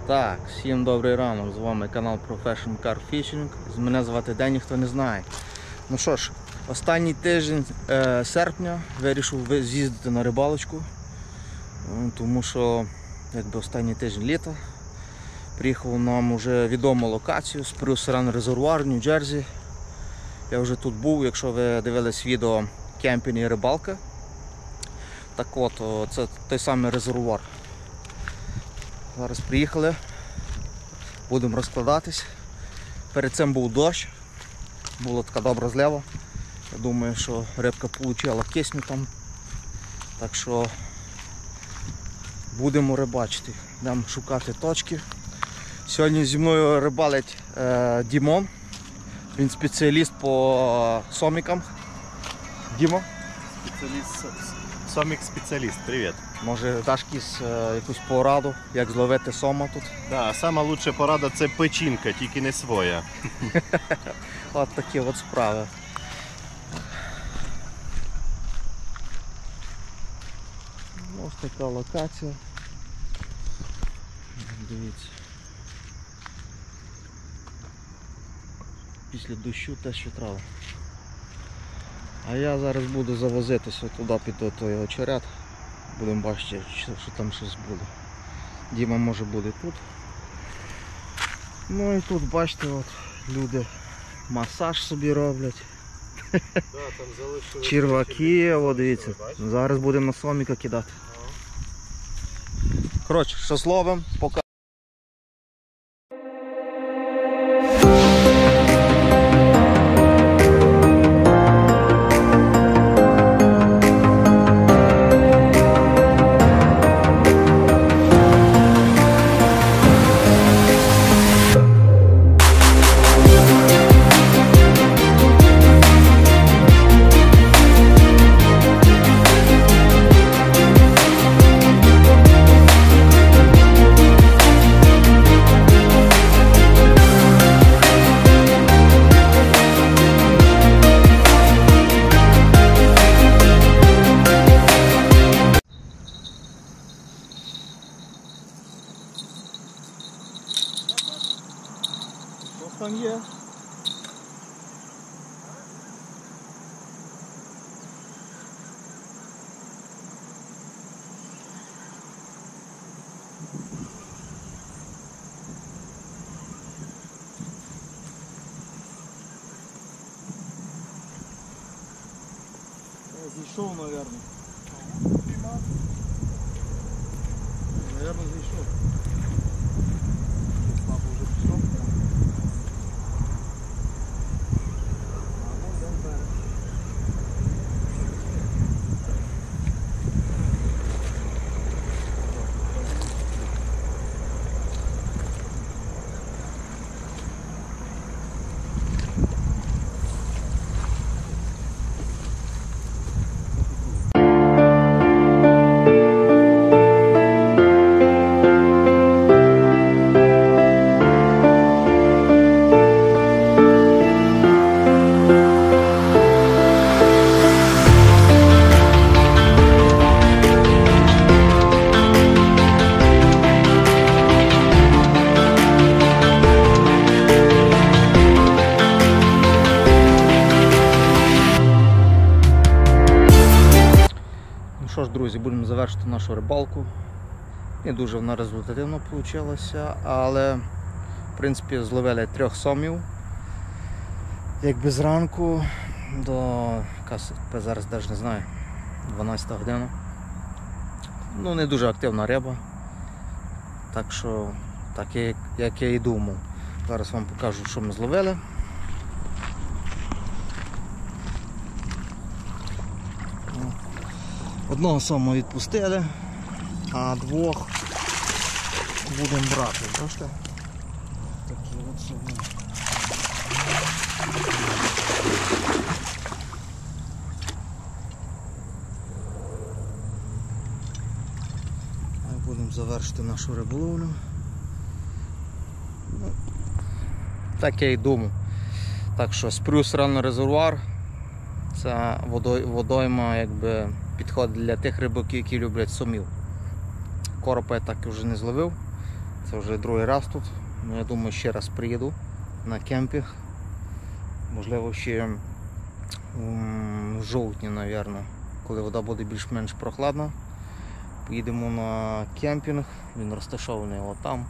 Так, всім добрий ранок, з вами канал Professional Car Fishing. Мене звати День, ніхто не знає. Ну що ж, останній тиждень серпня вирішив з'їздити на рибалочку, тому що якби останній тиждень літа. Приїхав нам вже відому локацію, Spruce Run резервуар, Нью-Джерсі. Я вже тут був, якщо ви дивились відео кемпінг і рибалка. Так от, це той самий резервуар. Зараз приїхали, будемо розкладатись. Перед цим був дощ, була така добра злива. Я думаю, що рибка отримала кисню там. Так що будемо рибачити, йдемо шукати точки. Сьогодні зі мною рибалить Дімон. Він спеціаліст по сомікам. Дімо? Сомік-спеціаліст, привіт. Може даш якусь пораду, як зловити сома тут? Да, сама лучша порада це печінка, тільки не своя. От такі от справи. Ось така локація. Дивіться. Після дощу те, що треба. А я зараз буду завозитися туди під той очерет. Будемо бачити, що там щось буде. Діма може буде тут. Ну і тут бачите, от люди масаж собі роблять. Да, там черваки, о, дивіться. Зараз будемо на соміка кидати. Коротше, що словом, поки. Там є. Зійшов, наверное. Наверное, зійшов. Слабо вже пішов. Що ж, друзі, будемо завершити нашу рибалку. Не дуже вона результативно вийшла, але в принципі зловили 3 сомів. Якби зранку до, зараз навіть не знаю, 12 година. Ну, не дуже активна риба. Так що, так як я і думав. Зараз вам покажу, що ми зловили. Одного сома відпустили, а 2 будемо брати. Бачите? Такі от соми. Будемо завершити нашу риболовлю. Ну, так я й думав. Так що Spruce Run резервуар. Це водойма якби підходить для тих рибаків, які люблять сомів. Коропа я так вже не зловив. Це вже другий раз тут. Ну, я думаю, ще раз приїду на кемпінг. Можливо, ще в жовтні, мабуть, коли вода буде більш-менш прохладна. Поїдемо на кемпінг, він розташований отам.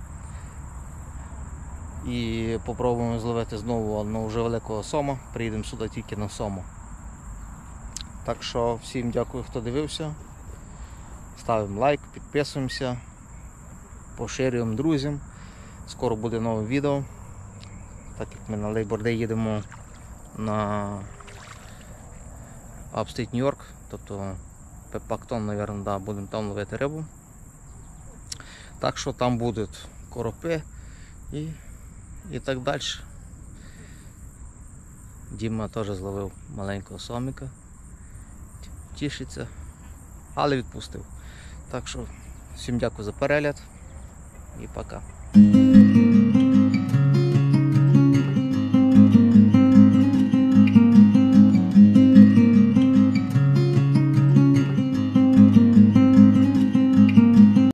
І спробуємо зловити знову одного вже великого сома. Приїдемо сюди тільки на сому. Так що всім дякую, хто дивився. Ставимо лайк, підписуємося, поширюємо друзям. Скоро буде нове відео. Так як ми на Labor Day їдемо на Upstate New York, тобто Пактон, мабуть, да, будемо там ловити рибу. Так що там будуть коропи і так далі. Діма теж зловив маленького сомика. Тішиться, але відпустив. Так що всім дякую за перегляд і пока.